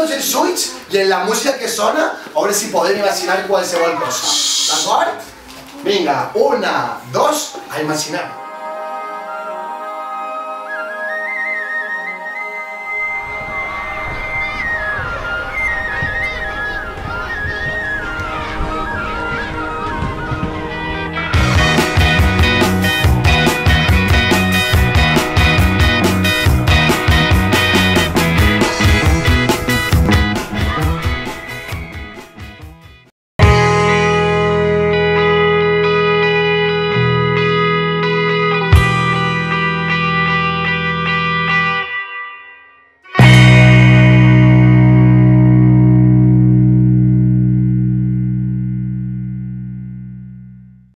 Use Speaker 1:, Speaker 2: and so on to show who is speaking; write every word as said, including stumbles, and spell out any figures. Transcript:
Speaker 1: tots els ulls i en la música que sona a veure si podem imaginar qualsevol cosa. D'acord? Vinga, una, dos, a imaginar.